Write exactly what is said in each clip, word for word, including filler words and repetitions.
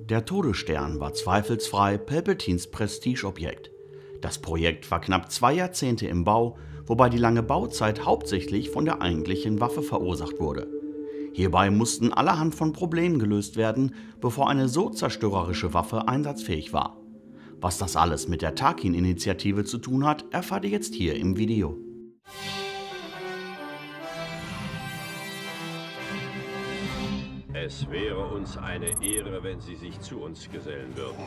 Der Todesstern war zweifelsfrei Palpatines Prestigeobjekt. Das Projekt war knapp zwei Jahrzehnte im Bau, wobei die lange Bauzeit hauptsächlich von der eigentlichen Waffe verursacht wurde. Hierbei mussten allerhand von Problemen gelöst werden, bevor eine so zerstörerische Waffe einsatzfähig war. Was das alles mit der Tarkin-Initiative zu tun hat, erfahrt ihr jetzt hier im Video. Es wäre uns eine Ehre, wenn Sie sich zu uns gesellen würden.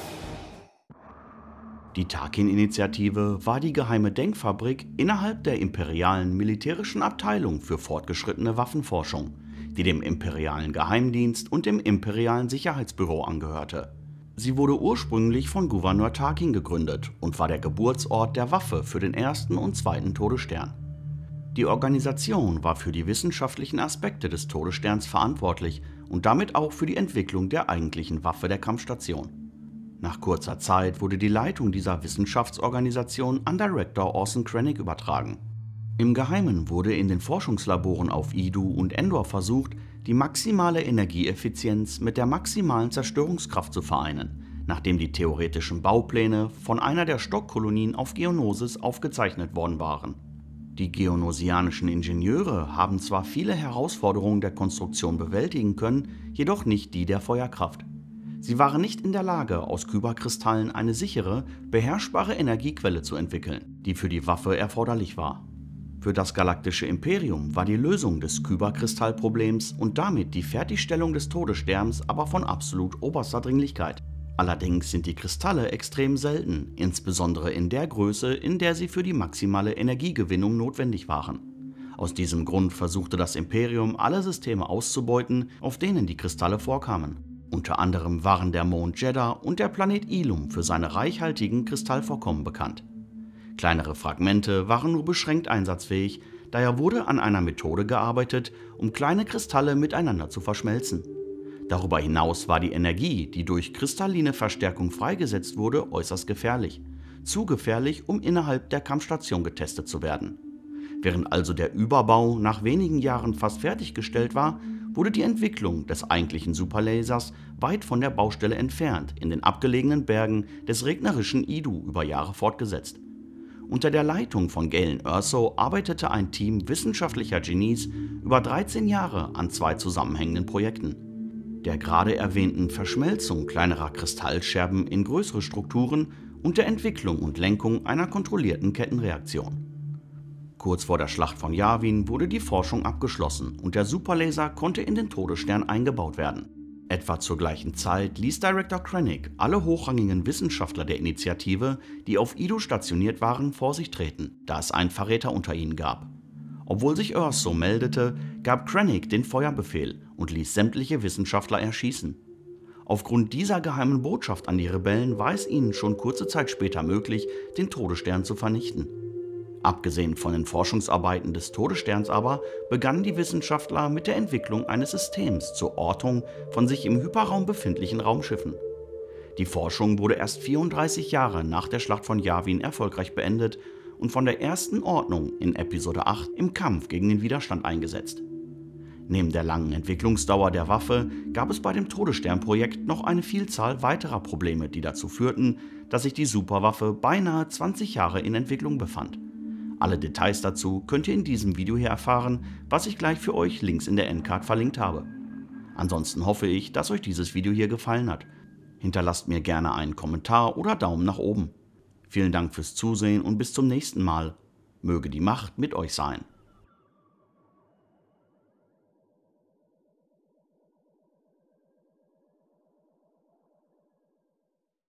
Die Tarkin-Initiative war die geheime Denkfabrik innerhalb der imperialen militärischen Abteilung für fortgeschrittene Waffenforschung, die dem imperialen Geheimdienst und dem imperialen Sicherheitsbüro angehörte. Sie wurde ursprünglich von Gouverneur Tarkin gegründet und war der Geburtsort der Waffe für den ersten und zweiten Todesstern. Die Organisation war für die wissenschaftlichen Aspekte des Todessterns verantwortlich und damit auch für die Entwicklung der eigentlichen Waffe der Kampfstation. Nach kurzer Zeit wurde die Leitung dieser Wissenschaftsorganisation an Director Orson Krennic übertragen. Im Geheimen wurde in den Forschungslaboren auf Idu und Endor versucht, die maximale Energieeffizienz mit der maximalen Zerstörungskraft zu vereinen, nachdem die theoretischen Baupläne von einer der Stockkolonien auf Geonosis aufgezeichnet worden waren. Die geonosianischen Ingenieure haben zwar viele Herausforderungen der Konstruktion bewältigen können, jedoch nicht die der Feuerkraft. Sie waren nicht in der Lage, aus Kyberkristallen eine sichere, beherrschbare Energiequelle zu entwickeln, die für die Waffe erforderlich war. Für das galaktische Imperium war die Lösung des Kyberkristallproblems und damit die Fertigstellung des Todessterns aber von absolut oberster Dringlichkeit. Allerdings sind die Kristalle extrem selten, insbesondere in der Größe, in der sie für die maximale Energiegewinnung notwendig waren. Aus diesem Grund versuchte das Imperium, alle Systeme auszubeuten, auf denen die Kristalle vorkamen. Unter anderem waren der Mond Jedha und der Planet Ilum für seine reichhaltigen Kristallvorkommen bekannt. Kleinere Fragmente waren nur beschränkt einsatzfähig, daher wurde an einer Methode gearbeitet, um kleine Kristalle miteinander zu verschmelzen. Darüber hinaus war die Energie, die durch kristalline Verstärkung freigesetzt wurde, äußerst gefährlich. Zu gefährlich, um innerhalb der Kampfstation getestet zu werden. Während also der Überbau nach wenigen Jahren fast fertiggestellt war, wurde die Entwicklung des eigentlichen Superlasers weit von der Baustelle entfernt in den abgelegenen Bergen des regnerischen Idu über Jahre fortgesetzt. Unter der Leitung von Galen Erso arbeitete ein Team wissenschaftlicher Genies über dreizehn Jahre an zwei zusammenhängenden Projekten. Der gerade erwähnten Verschmelzung kleinerer Kristallscherben in größere Strukturen und der Entwicklung und Lenkung einer kontrollierten Kettenreaktion. Kurz vor der Schlacht von Yavin wurde die Forschung abgeschlossen und der Superlaser konnte in den Todesstern eingebaut werden. Etwa zur gleichen Zeit ließ Director Krennic alle hochrangigen Wissenschaftler der Initiative, die auf Idu stationiert waren, vor sich treten, da es einen Verräter unter ihnen gab. Obwohl sich Erso meldete, gab Krennic den Feuerbefehl und ließ sämtliche Wissenschaftler erschießen. Aufgrund dieser geheimen Botschaft an die Rebellen war es ihnen schon kurze Zeit später möglich, den Todesstern zu vernichten. Abgesehen von den Forschungsarbeiten des Todessterns aber, begannen die Wissenschaftler mit der Entwicklung eines Systems zur Ortung von sich im Hyperraum befindlichen Raumschiffen. Die Forschung wurde erst vierunddreißig Jahre nach der Schlacht von Yavin erfolgreich beendet und von der ersten Ordnung in Episode acht im Kampf gegen den Widerstand eingesetzt. Neben der langen Entwicklungsdauer der Waffe gab es bei dem Todesstern-Projekt noch eine Vielzahl weiterer Probleme, die dazu führten, dass sich die Superwaffe beinahe zwanzig Jahre in Entwicklung befand. Alle Details dazu könnt ihr in diesem Video hier erfahren, was ich gleich für euch links in der Endcard verlinkt habe. Ansonsten hoffe ich, dass euch dieses Video hier gefallen hat. Hinterlasst mir gerne einen Kommentar oder Daumen nach oben. Vielen Dank fürs Zusehen und bis zum nächsten Mal. Möge die Macht mit euch sein.